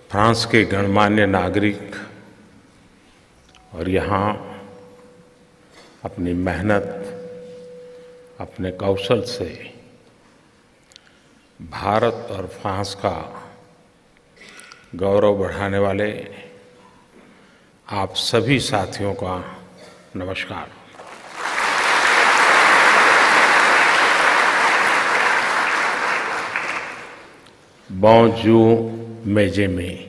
France के गणमान्य नागरिक और यहाँ अपनी मेहनत, अपने कौशल से भारत और फ्रांस का गौरव बढ़ाने वाले आप सभी साथियों का नमस्कार। Bonjour, mes amis।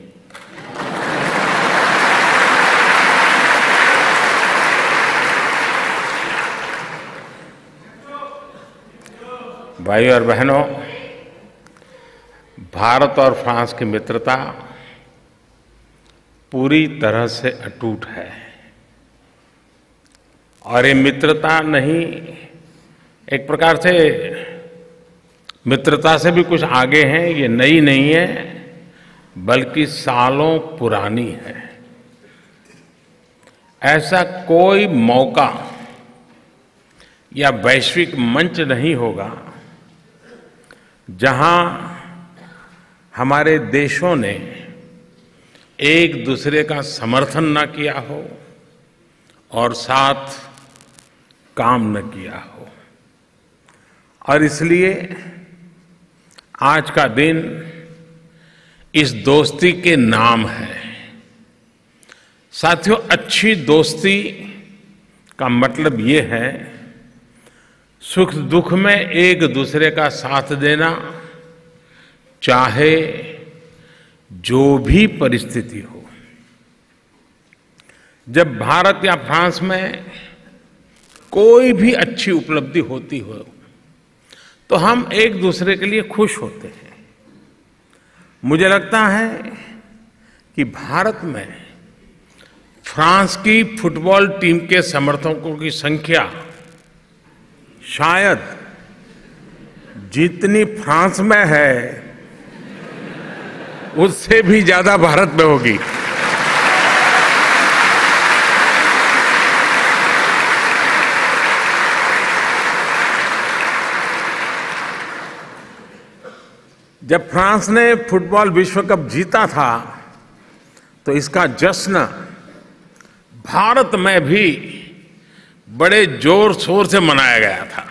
भाइयों और बहनों, भारत और फ्रांस की मित्रता पूरी तरह से अटूट है और ये मित्रता नहीं, एक प्रकार से मित्रता से भी कुछ आगे है। ये नई नहीं है बल्कि सालों पुरानी है। ऐसा कोई मौका या वैश्विक मंच नहीं होगा जहां हमारे देशों ने एक दूसरे का समर्थन न किया हो और साथ काम न किया हो। और इसलिए आज का दिन इस दोस्ती के नाम है। साथियों, अच्छी दोस्ती का मतलब ये है सुख दुख में एक दूसरे का साथ देना, चाहे जो भी परिस्थिति हो। जब भारत या फ्रांस में कोई भी अच्छी उपलब्धि होती हो तो हम एक दूसरे के लिए खुश होते हैं। मुझे लगता है कि भारत में फ्रांस की फुटबॉल टीम के समर्थकों की संख्या शायद जितनी फ्रांस में है उससे भी ज्यादा भारत में होगी। जब फ्रांस ने फुटबॉल विश्व कप जीता था तो इसका जश्न भारत में भी बड़े जोर शोर से मनाया गया था।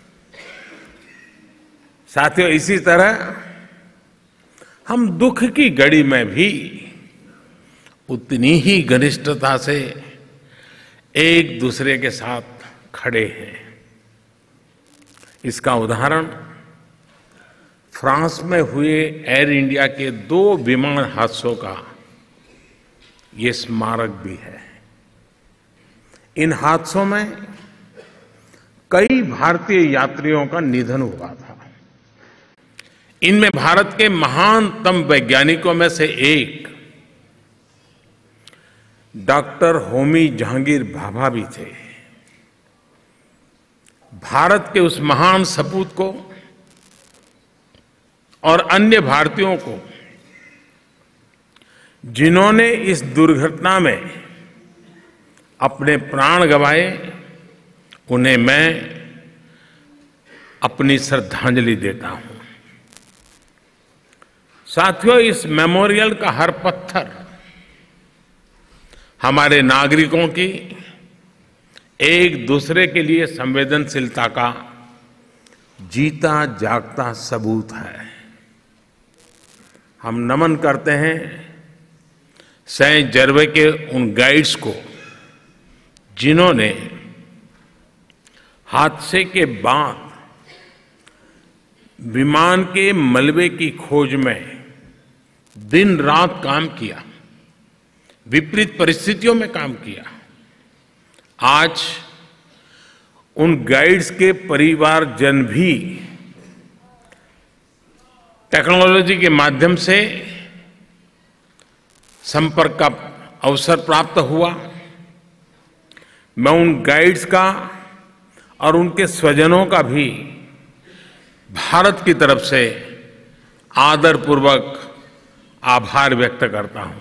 साथियों, इसी तरह हम दुख की घड़ी में भी उतनी ही घनिष्ठता से एक दूसरे के साथ खड़े हैं। इसका उदाहरण फ्रांस में हुए एयर इंडिया के 2 विमान हादसों का ये स्मारक भी है। इन हादसों में कई भारतीय यात्रियों का निधन हुआ था। इनमें भारत के महानतम वैज्ञानिकों में से एक डॉक्टर होमी जहांगीर भाभा भी थे। भारत के उस महान सपूत को और अन्य भारतीयों को जिन्होंने इस दुर्घटना में अपने प्राण गंवाए, उन्हें मैं अपनी श्रद्धांजलि देता हूं। साथियों, इस मेमोरियल का हर पत्थर हमारे नागरिकों की एक दूसरे के लिए संवेदनशीलता का जीता जागता सबूत है। हम नमन करते हैं सेंट जर्वे के उन गाइड्स को जिन्होंने हादसे के बाद विमान के मलबे की खोज में दिन रात काम किया, विपरीत परिस्थितियों में काम किया। आज उन गाइड्स के परिवारजन भी टेक्नोलॉजी के माध्यम से संपर्क का अवसर प्राप्त हुआ। मैं उन गाइड्स का और उनके स्वजनों का भी भारत की तरफ से आदरपूर्वक आभार व्यक्त करता हूं।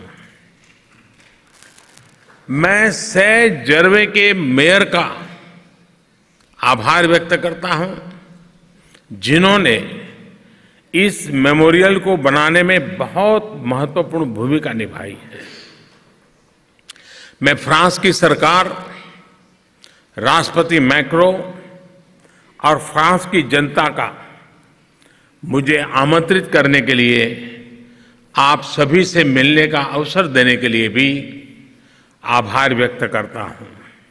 मैं सेंट जर्वे के मेयर का आभार व्यक्त करता हूं जिन्होंने इस मेमोरियल को बनाने में बहुत महत्वपूर्ण भूमिका निभाई है। मैं फ्रांस की सरकार, राष्ट्रपति मैक्रो और फ्रांस की जनता का मुझे आमंत्रित करने के लिए, आप सभी से मिलने का अवसर देने के लिए भी आभार व्यक्त करता हूं।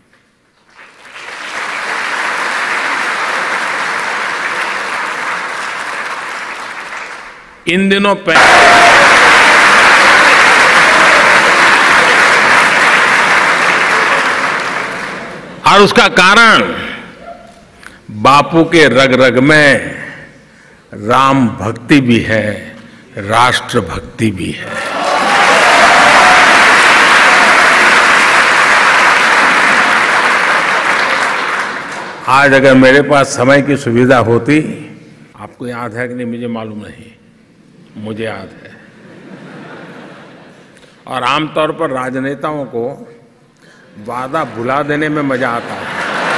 इन दिनों और उसका कारण बापू के रग रग में राम भक्ति भी है, राष्ट्र भक्ति भी है। आज अगर मेरे पास समय की सुविधा होती, आपको याद है कि नहीं मुझे मालूम नहीं, मुझे याद है। और आमतौर पर राजनेताओं को वादा भुला देने में मजा आता है।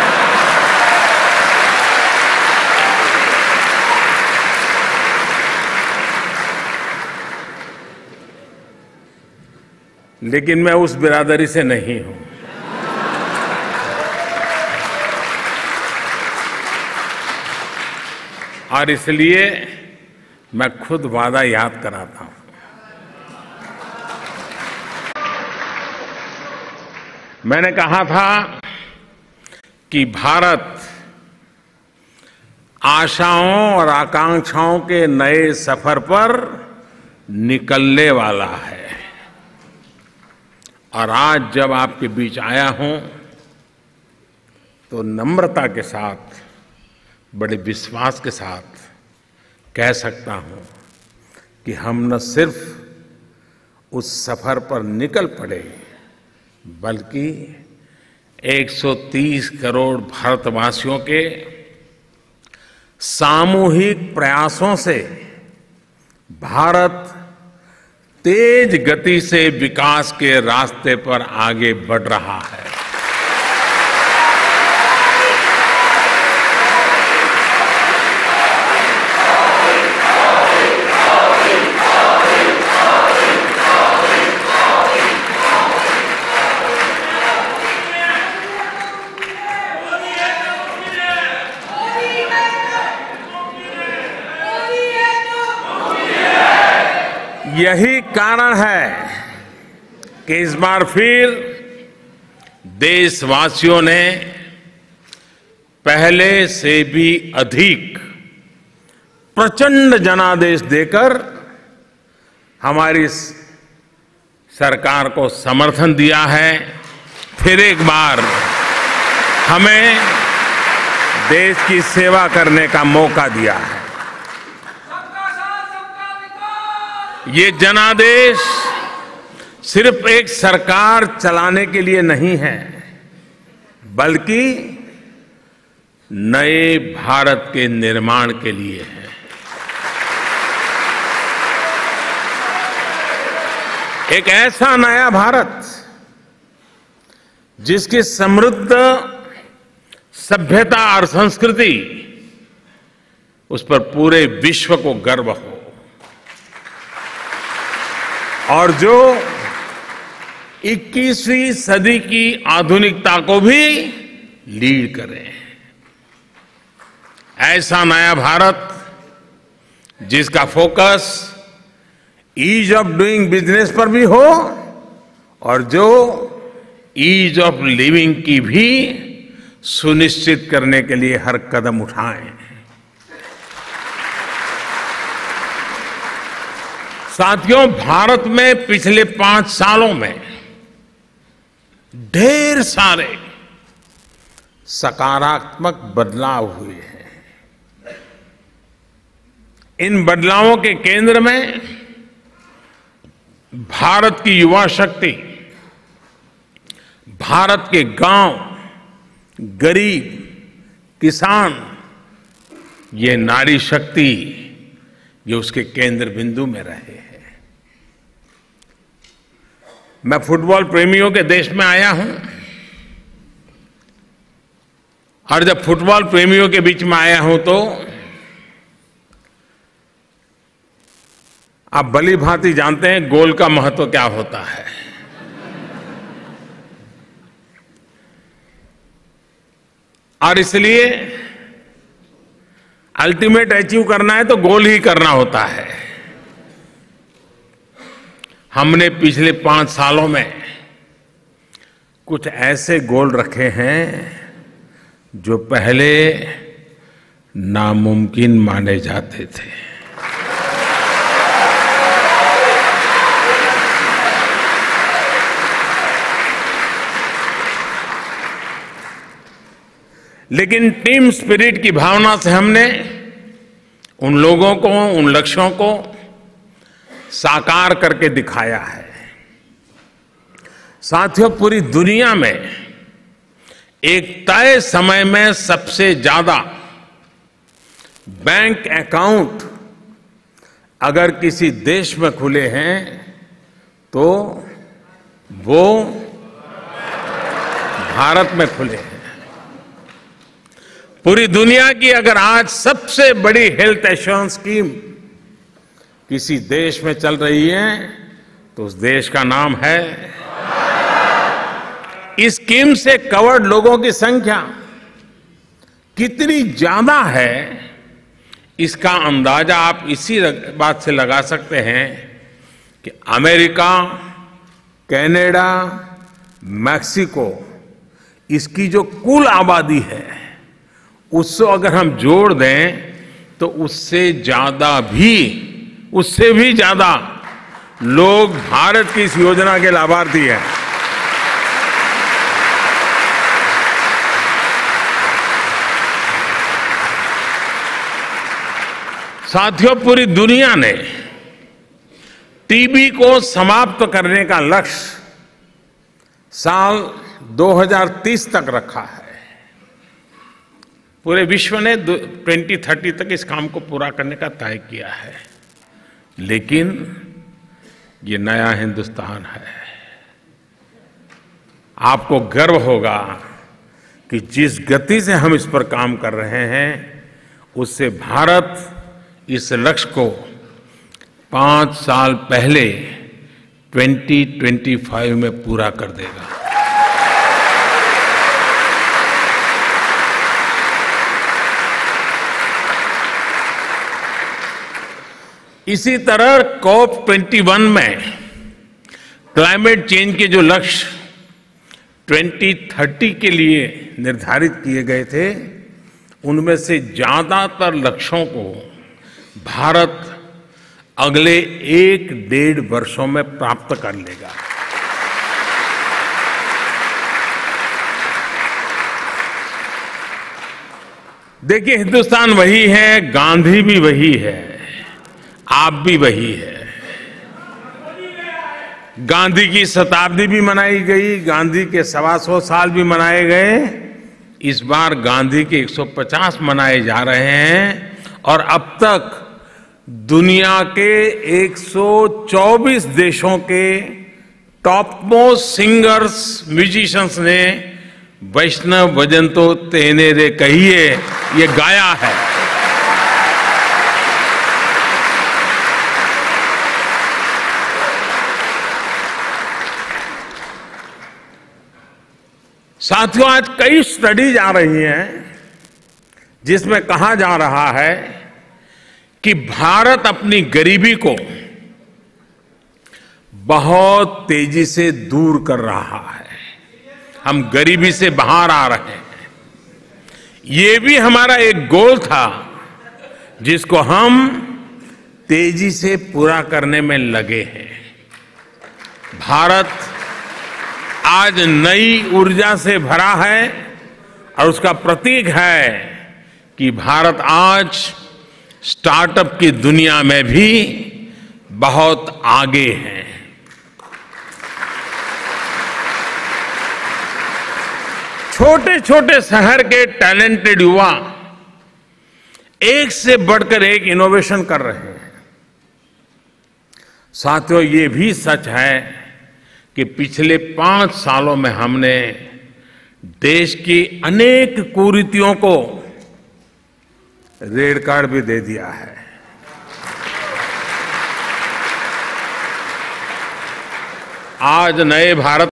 लेकिन मैं उस बिरादरी से नहीं हूं। और इसलिए मैं खुद वादा याद कराता हूं। मैंने कहा था कि भारत आशाओं और आकांक्षाओं के नए सफर पर निकलने वाला है। और आज जब आपके बीच आया हूं तो नम्रता के साथ, बड़े विश्वास के साथ कह सकता हूं कि हम न सिर्फ उस सफर पर निकल पड़े, बल्कि 130 करोड़ भारतवासियों के सामूहिक प्रयासों से भारत तेज गति से विकास के रास्ते पर आगे बढ़ रहा है। यही कारण है कि इस बार फिर देशवासियों ने पहले से भी अधिक प्रचंड जनादेश देकर हमारी सरकार को समर्थन दिया है। फिर एक बार हमें देश की सेवा करने का मौका दिया है। ये जनादेश सिर्फ एक सरकार चलाने के लिए नहीं है, बल्कि नए भारत के निर्माण के लिए है। एक ऐसा नया भारत जिसकी समृद्ध सभ्यता और संस्कृति उस पर पूरे विश्व को गर्व हो, और जो 21वीं सदी की आधुनिकता को भी लीड करे। ऐसा नया भारत जिसका focus ease of doing business पर भी हो और जो ईज ऑफ लिविंग की भी सुनिश्चित करने के लिए हर कदम उठाएं। साथियों, भारत में पिछले 5 सालों में ढेर सारे सकारात्मक बदलाव हुए हैं। इन बदलावों के केंद्र में भारत की युवा शक्ति, भारत के गांव, गरीब, किसान, ये नारी शक्ति, ये उसके केंद्र बिंदु में रहे हैं। मैं फुटबॉल प्रेमियों के देश में आया हूं, और जब फुटबॉल प्रेमियों के बीच में आया हूं तो आप भली भांति जानते हैं गोल का महत्व क्या होता है। और इसलिए अल्टीमेट अचीव करना है तो गोल ही करना होता है। हमने पिछले 5 सालों में कुछ ऐसे गोल रखे हैं जो पहले नामुमकिन माने जाते थे। लेकिन टीम स्पिरिट की भावना से हमने उन लोगों को, उन लक्ष्यों को साकार करके दिखाया है। साथियों, पूरी दुनिया में एक तय समय में सबसे ज्यादा बैंक अकाउंट अगर किसी देश में खुले हैं तो वो भारत में खुले हैं। पूरी दुनिया की अगर आज सबसे बड़ी हेल्थ एश्योरेंस स्कीम किसी देश में चल रही है तो उस देश का नाम है। इस स्कीम से कवर्ड लोगों की संख्या कितनी ज्यादा है, इसका अंदाजा आप इसी बात से लगा सकते हैं कि अमेरिका, कनाडा, मैक्सिको, इसकी जो कुल आबादी है उससे अगर हम जोड़ दें तो उससे भी ज्यादा लोग भारत की इस योजना के लाभार्थी हैं। साथियों, पूरी दुनिया ने टीबी को समाप्त करने का लक्ष्य साल 2030 तक रखा है। पूरे विश्व ने 2030 तक इस काम को पूरा करने का तय किया है। लेकिन ये नया हिंदुस्तान है। आपको गर्व होगा कि जिस गति से हम इस पर काम कर रहे हैं उससे भारत इस लक्ष्य को 5 साल पहले 2025 में पूरा कर देगा। इसी तरह COP21 में क्लाइमेट चेंज के जो लक्ष्य 2030 के लिए निर्धारित किए गए थे, उनमें से ज्यादातर लक्ष्यों को भारत अगले 1-1.5 वर्षों में प्राप्त कर लेगा। देखिए, हिंदुस्तान वही है, गांधी भी वही है, आप भी वही है। गांधी की शताब्दी भी मनाई गई, गांधी के 125 साल भी मनाए गए। इस बार गांधी के 150 मनाए जा रहे हैं और अब तक दुनिया के 124 देशों के टॉप मोस्ट सिंगर्स, म्यूजिशियंस ने वैष्णव भजन तो तेने रे कहिए ये गाया है। साथियों, आज कई स्टडीज आ रही हैं जिसमें कहा जा रहा है कि भारत अपनी गरीबी को बहुत तेजी से दूर कर रहा है। हम गरीबी से बाहर आ रहे हैं। ये भी हमारा एक गोल था जिसको हम तेजी से पूरा करने में लगे हैं। भारत आज नई ऊर्जा से भरा है और उसका प्रतीक है कि भारत आज स्टार्टअप की दुनिया में भी बहुत आगे है। छोटे छोटे शहर के टैलेंटेड युवा एक से बढ़कर एक इनोवेशन कर रहे हैं। साथियों, ये भी सच है कि पिछले 5 सालों में हमने देश की अनेक कुरीतियों को रेड कार्ड भी दे दिया है। आज नए भारत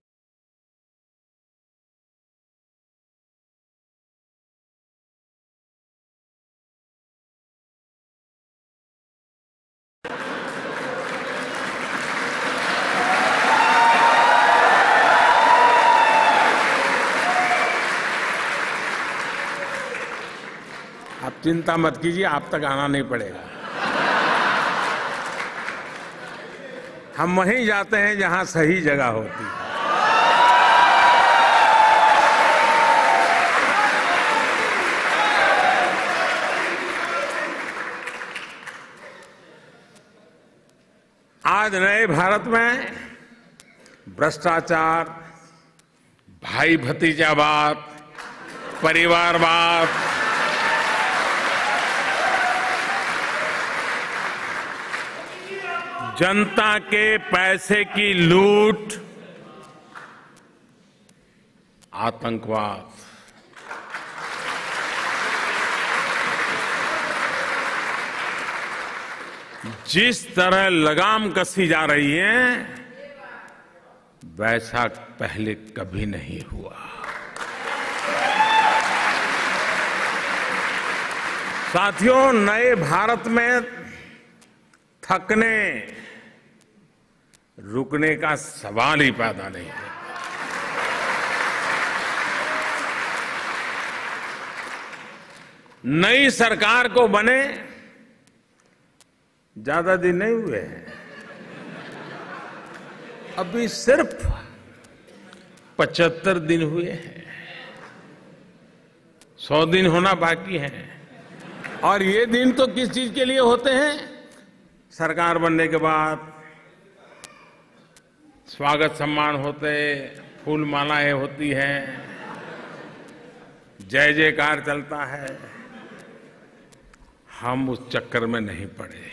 आप चिंता मत कीजिए, आप तक आना नहीं पड़ेगा। हम वहीं जाते हैं जहां सही जगह होती है। आज नए भारत में भ्रष्टाचार, भाई भतीजावाद, परिवारवाद, जनता के पैसे की लूट, आतंकवाद, जिस तरह लगाम कसी जा रही है वैसा पहले कभी नहीं हुआ। साथियों, नए भारत में थकने रुकने का सवाल ही पैदा नहीं है। नई सरकार को बने ज्यादा दिन नहीं हुए हैं, अभी सिर्फ 75 दिन हुए हैं, 100 दिन होना बाकी है। और ये दिन तो किस चीज के लिए होते हैं? सरकार बनने के बाद स्वागत सम्मान होते, फूल मालाएं होती हैं, जय जयकार चलता है। हम उस चक्कर में नहीं पड़े।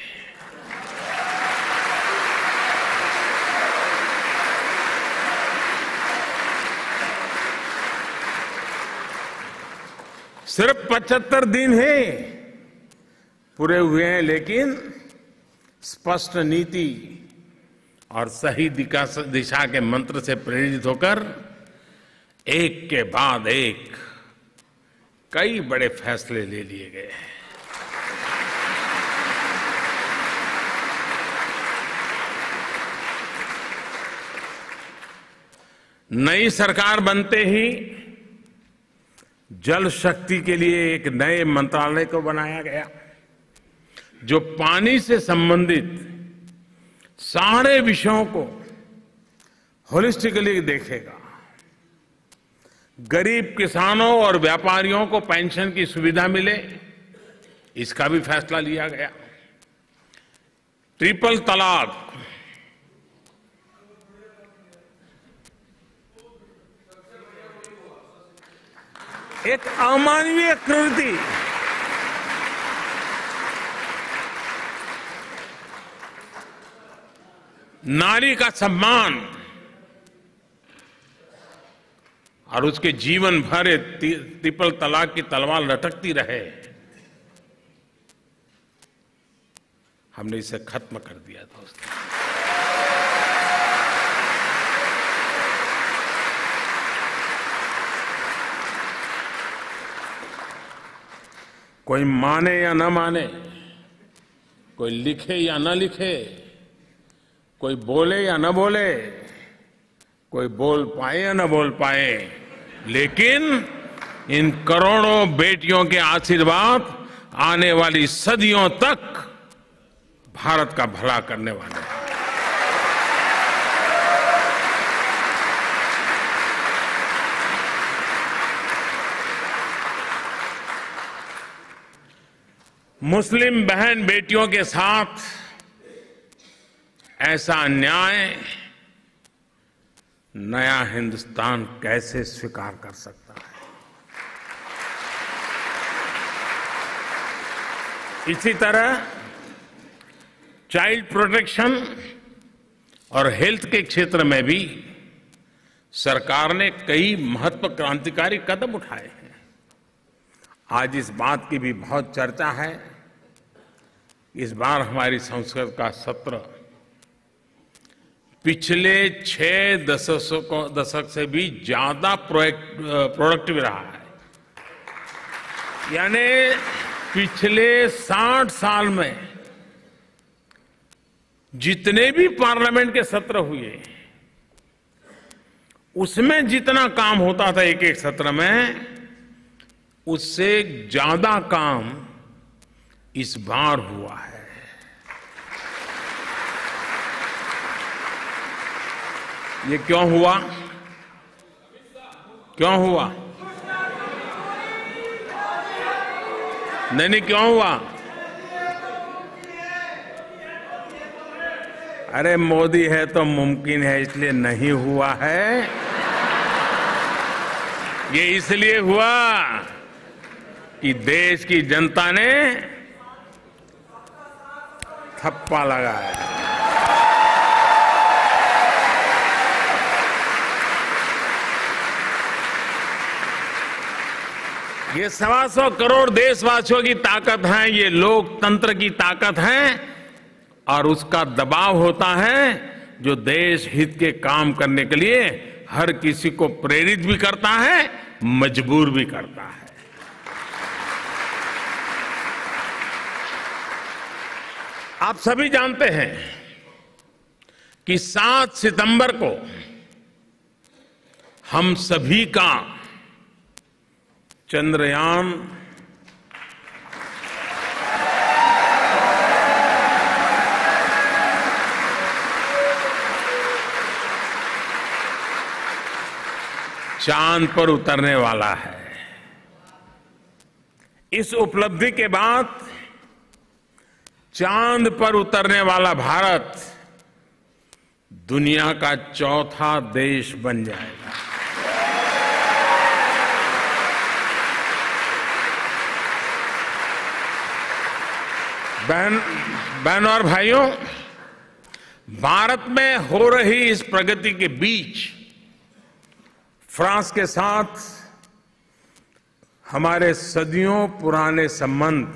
सिर्फ 75 दिन है पूरे हुए हैं, लेकिन स्पष्ट नीति और सही दिशा के मंत्र से प्रेरित होकर एक के बाद एक कई बड़े फैसले ले लिए गए हैं। नई सरकार बनते ही जल शक्ति के लिए एक नए मंत्रालय को बनाया गया, जो पानी से संबंधित सारे विषयों को होलिस्टिकली देखेगा। गरीब किसानों और व्यापारियों को पेंशन की सुविधा मिले, इसका भी फैसला लिया गया। ट्रिपल तलाक, एक अमानवीय कृति, नारी का सम्मान और उसके जीवन भर ट्रिपल तलाक की तलवार लटकती रहे, हमने इसे खत्म कर दिया दोस्तों। कोई माने या न माने, कोई लिखे या न लिखे, कोई बोले या न बोले, कोई बोल पाए या न बोल पाए, लेकिन इन करोड़ों बेटियों के आशीर्वाद आने वाली सदियों तक भारत का भला करने वाले हैं। मुस्लिम बहन बेटियों के साथ ऐसा अन्याय नया हिंदुस्तान कैसे स्वीकार कर सकता है? इसी तरह चाइल्ड प्रोटेक्शन और हेल्थ के क्षेत्र में भी सरकार ने कई महत्व क्रांतिकारी कदम उठाए हैं। आज इस बात की भी बहुत चर्चा है। इस बार हमारी संसद का सत्र पिछले 6 दशक से भी ज्यादा प्रोडक्टिव रहा है। यानी पिछले 60 साल में जितने भी पार्लियामेंट के सत्र हुए, उसमें जितना काम होता था एक एक सत्र में, उससे ज्यादा काम इस बार हुआ है। ये क्यों हुआ? क्यों हुआ? नहीं, क्यों हुआ? अरे मोदी है तो मुमकिन है, इसलिए नहीं हुआ है। ये इसलिए हुआ कि देश की जनता ने थप्पा लगाया। ये 125 करोड़ देशवासियों की ताकत है, ये लोकतंत्र की ताकत है, और उसका दबाव होता है जो देश हित के काम करने के लिए हर किसी को प्रेरित भी करता है, मजबूर भी करता है। आप सभी जानते हैं कि 7 सितंबर को हम सभी का चंद्रयान चांद पर उतरने वाला है। इस उपलब्धि के बाद चांद पर उतरने वाला भारत दुनिया का चौथा देश बन जाएगा। बहन और भाइयों, भारत में हो रही इस प्रगति के बीच फ्रांस के साथ हमारे सदियों पुराने संबंध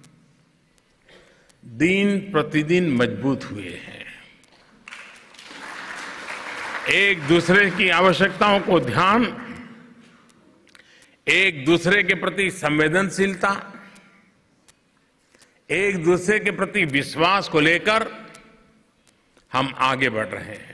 दिन प्रतिदिन मजबूत हुए हैं। एक दूसरे की आवश्यकताओं को ध्यान, एक दूसरे के प्रति संवेदनशीलता, एक दूसरे के प्रति विश्वास को लेकर हम आगे बढ़ रहे हैं।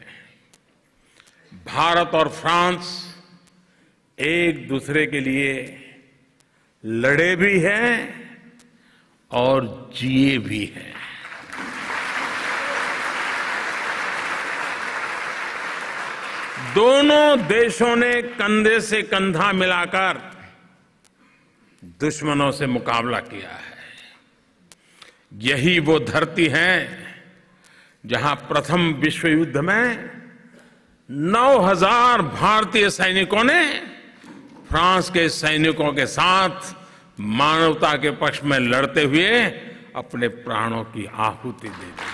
भारत और फ्रांस एक दूसरे के लिए लड़े भी हैं और जिए भी हैं। दोनों देशों ने कंधे से कंधा मिलाकर दुश्मनों से मुकाबला किया है। यही वो धरती है जहां प्रथम विश्व युद्ध में 9,000 भारतीय सैनिकों ने फ्रांस के सैनिकों के साथ मानवता के पक्ष में लड़ते हुए अपने प्राणों की आहुति दे दी।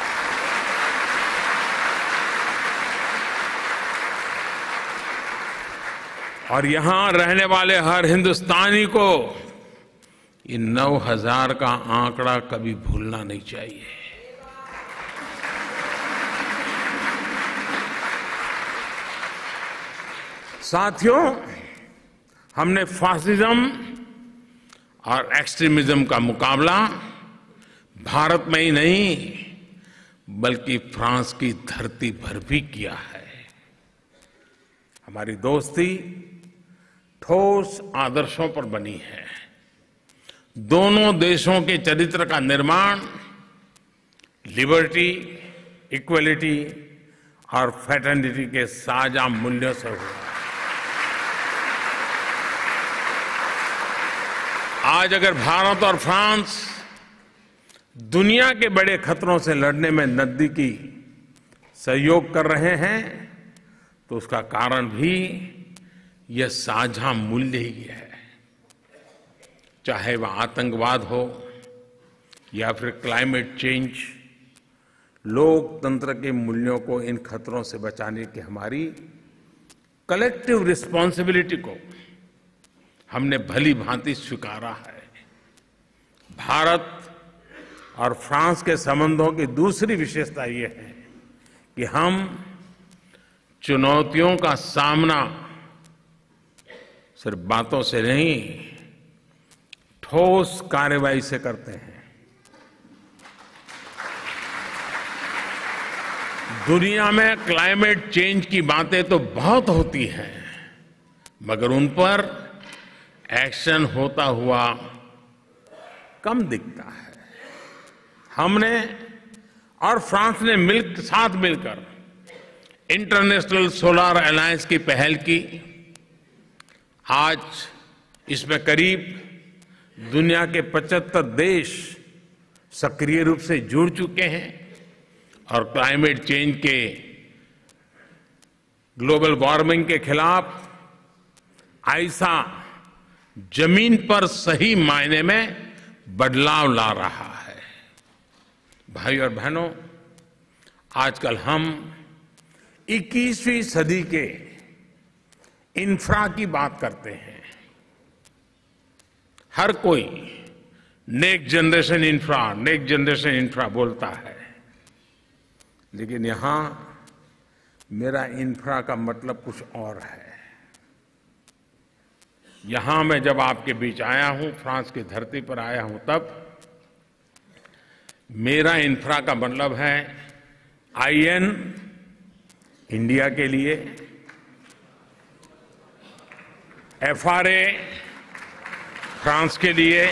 और यहां रहने वाले हर हिंदुस्तानी को ये 9,000 का आंकड़ा कभी भूलना नहीं चाहिए। साथियों, हमने फासिज्म और एक्सट्रीमिज्म का मुकाबला भारत में ही नहीं बल्कि फ्रांस की धरती पर भी किया है। हमारी दोस्ती ठोस आदर्शों पर बनी है। दोनों देशों के चरित्र का निर्माण लिबर्टी, इक्वलिटी और फ्रेटर्निटी के साझा मूल्यों से हुआ। आज अगर भारत और फ्रांस दुनिया के बड़े खतरों से लड़ने में नजदीकी सहयोग कर रहे हैं तो उसका कारण भी यह साझा मूल्य ही है। चाहे वह आतंकवाद हो या फिर क्लाइमेट चेंज, लोकतंत्र के मूल्यों को इन खतरों से बचाने की हमारी कलेक्टिव रिस्पॉन्सिबिलिटी को हमने भली भांति स्वीकारा है। भारत और फ्रांस के संबंधों की दूसरी विशेषता यह है कि हम चुनौतियों का सामना सिर्फ बातों से नहीं, ठोस कार्रवाई से करते हैं। दुनिया में क्लाइमेट चेंज की बातें तो बहुत होती हैं, मगर उन पर एक्शन होता हुआ कम दिखता है। हमने और फ्रांस ने साथ मिलकर इंटरनेशनल सोलर अलायंस की पहल की। आज इसमें करीब दुनिया के 75 देश सक्रिय रूप से जुड़ चुके हैं और क्लाइमेट चेंज के, ग्लोबल वार्मिंग के खिलाफ ऐसा जमीन पर सही मायने में बदलाव ला रहा है। भाई और बहनों, आजकल हम 21वीं सदी के इंफ्रा की बात करते हैं। हर कोई नेक्स्ट जनरेशन इंफ्रा बोलता है, लेकिन यहां मेरा इंफ्रा का मतलब कुछ और है। यहां मैं जब आपके बीच आया हूं, फ्रांस की धरती पर आया हूं, तब मेरा इंफ्रा का मतलब है आईएन इंडिया के लिए, एफआरए फ्रांस के लिए,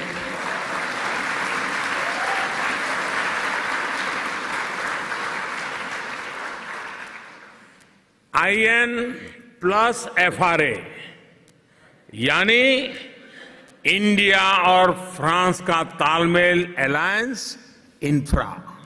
आईएन प्लस एफआरए यानी इंडिया और फ्रांस का तालमेल, अलायंस इंफ्रा।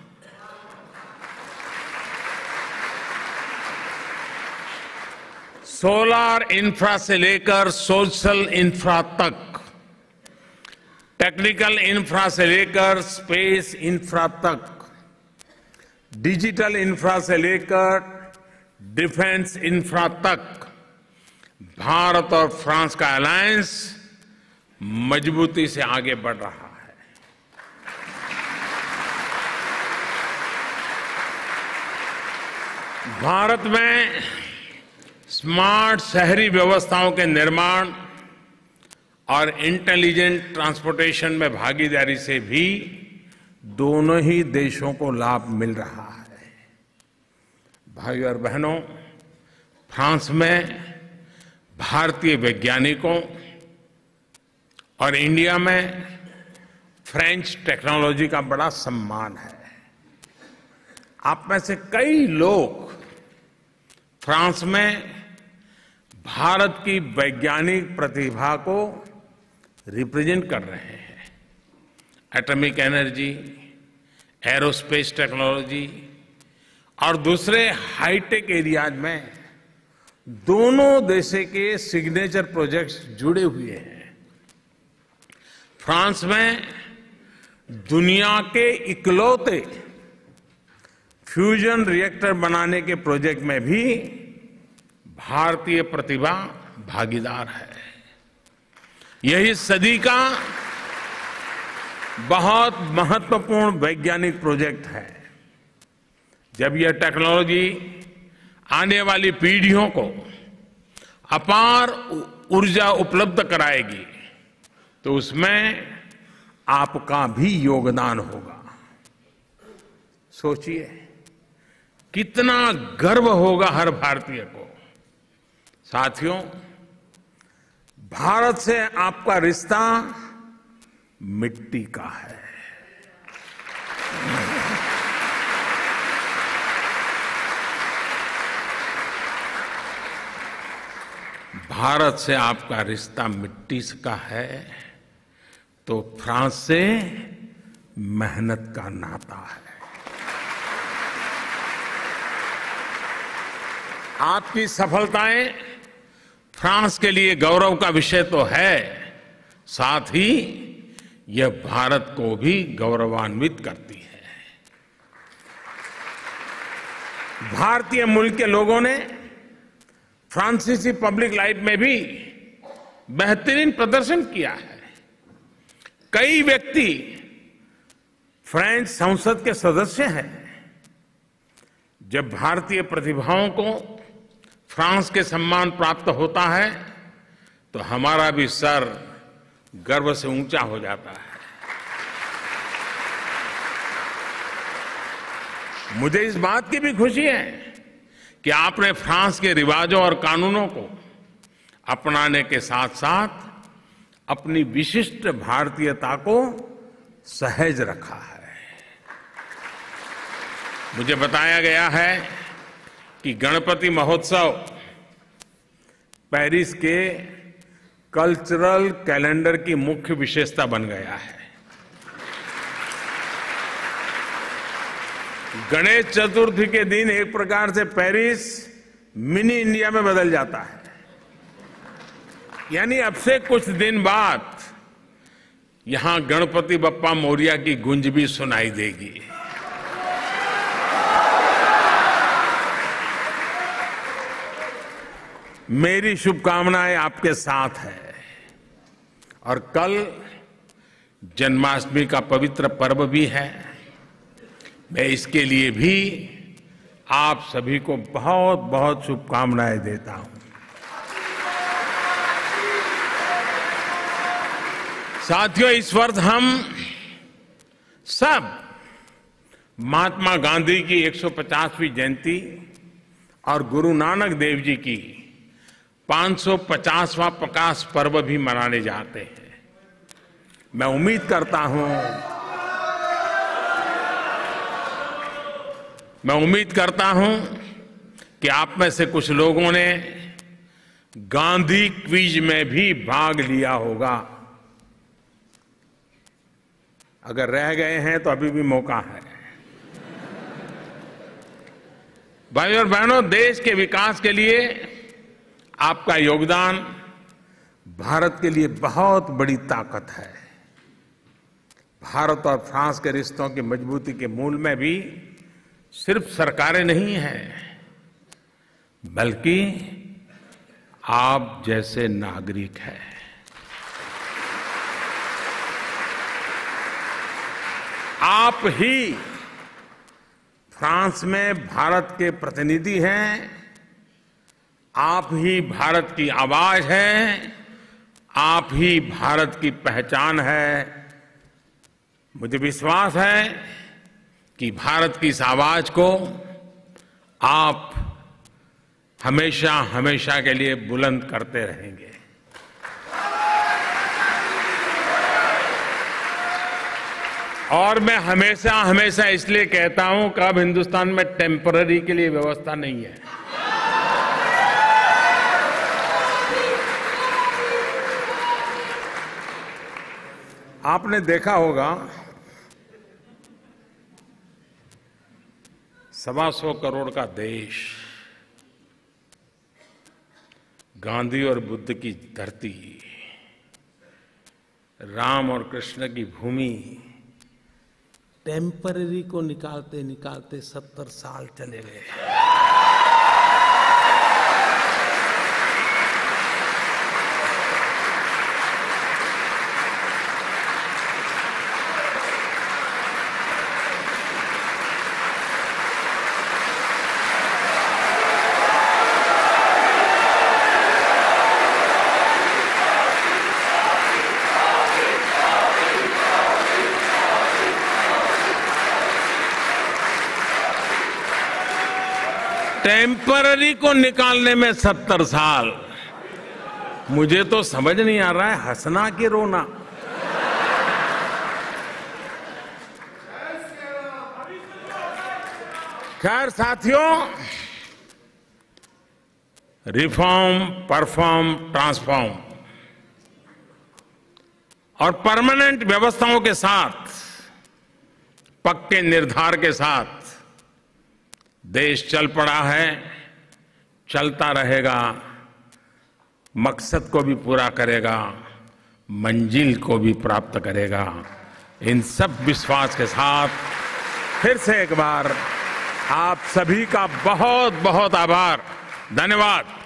सोलर इंफ्रा से लेकर सोशल इंफ्रा तक, टेक्निकल इंफ्रा से लेकर स्पेस इंफ्रा तक, डिजिटल इंफ्रा से लेकर डिफेंस इंफ्रा तक, भारत और फ्रांस का अलायंस मजबूती से आगे बढ़ रहा है। भारत में स्मार्ट शहरी व्यवस्थाओं के निर्माण और इंटेलिजेंट ट्रांसपोर्टेशन में भागीदारी से भी दोनों ही देशों को लाभ मिल रहा है। भाई और बहनों, फ्रांस में भारतीय वैज्ञानिकों और इंडिया में फ्रेंच टेक्नोलॉजी का बड़ा सम्मान है। आप में से कई लोग फ्रांस में भारत की वैज्ञानिक प्रतिभा को रिप्रेजेंट कर रहे हैं। एटॉमिक एनर्जी, एरोस्पेस टेक्नोलॉजी और दूसरे हाईटेक एरियाज में दोनों देशों के सिग्नेचर प्रोजेक्ट्स जुड़े हुए हैं। फ्रांस में दुनिया के इकलौते फ्यूजन रिएक्टर बनाने के प्रोजेक्ट में भी भारतीय प्रतिभा भागीदार है। यही सदी का बहुत महत्वपूर्ण वैज्ञानिक प्रोजेक्ट है। जब यह टेक्नोलॉजी आने वाली पीढ़ियों को अपार ऊर्जा उपलब्ध कराएगी, तो उसमें आपका भी योगदान होगा। सोचिए, कितना गर्व होगा हर भारतीय को। साथियों, भारत से आपका रिश्ता मिट्टी का है। भारत से आपका रिश्ता मिट्टी का है, तो फ्रांस से मेहनत का नाता है। आपकी सफलताएं फ्रांस के लिए गौरव का विषय तो है, साथ ही यह भारत को भी गौरवान्वित करती है। भारतीय मूल के लोगों ने फ्रांसीसी पब्लिक लाइफ में भी बेहतरीन प्रदर्शन किया है। कई व्यक्ति फ्रेंच संसद के सदस्य हैं। जब भारतीय प्रतिभाओं को फ्रांस के सम्मान प्राप्त होता है तो हमारा भी सर गर्व से ऊंचा हो जाता है। मुझे इस बात की भी खुशी है कि आपने फ्रांस के रिवाजों और कानूनों को अपनाने के साथ साथ अपनी विशिष्ट भारतीयता को सहज रखा है। मुझे बताया गया है कि गणपति महोत्सव पेरिस के कल्चरल कैलेंडर की मुख्य विशेषता बन गया है। गणेश चतुर्थी के दिन एक प्रकार से पेरिस मिनी इंडिया में बदल जाता है। यानी अब से कुछ दिन बाद यहां गणपति बप्पा मोरिया की गूंज भी सुनाई देगी। मेरी शुभकामनाएं आपके साथ है। और कल जन्माष्टमी का पवित्र पर्व भी है। मैं इसके लिए भी आप सभी को बहुत बहुत शुभकामनाएं देता हूं। साथियों, इस वर्ष हम सब महात्मा गांधी की 150वीं जयंती और गुरु नानक देव जी की 550वां प्रकाश पर्व भी मनाने जाते हैं। मैं उम्मीद करता हूं कि आप में से कुछ लोगों ने गांधी क्विज में भी भाग लिया होगा। अगर रह गए हैं तो अभी भी मौका है। भाइयों और बहनों, देश के विकास के लिए आपका योगदान भारत के लिए बहुत बड़ी ताकत है। भारत और फ्रांस के रिश्तों की मजबूती के मूल में भी सिर्फ सरकारें नहीं हैं, बल्कि आप जैसे नागरिक हैं। आप ही फ्रांस में भारत के प्रतिनिधि हैं। आप ही भारत की आवाज हैं। आप ही भारत की पहचान है। मुझे विश्वास है कि भारत की इस आवाज को आप हमेशा हमेशा के लिए बुलंद करते रहेंगे। और मैं हमेशा हमेशा इसलिए कहता हूं कि अब हिंदुस्तान में टेम्पररी के लिए व्यवस्था नहीं है। आपने देखा होगा 125 करोड़ का देश, गांधी और बुद्ध की धरती, राम और कृष्ण की भूमि, टेम्पररी को निकालते निकालते 70 साल चले गए। टेम्पररी को निकालने में 70 साल। मुझे तो समझ नहीं आ रहा है हंसना कि रोना। खैर साथियों, रिफॉर्म, परफॉर्म, ट्रांसफॉर्म और परमानेंट व्यवस्थाओं के साथ, पक्के निर्धार के साथ देश चल पड़ा है, चलता रहेगा, मकसद को भी पूरा करेगा, मंजिल को भी प्राप्त करेगा। इन सब विश्वास के साथ फिर से एक बार आप सभी का बहुत बहुत आभार। धन्यवाद।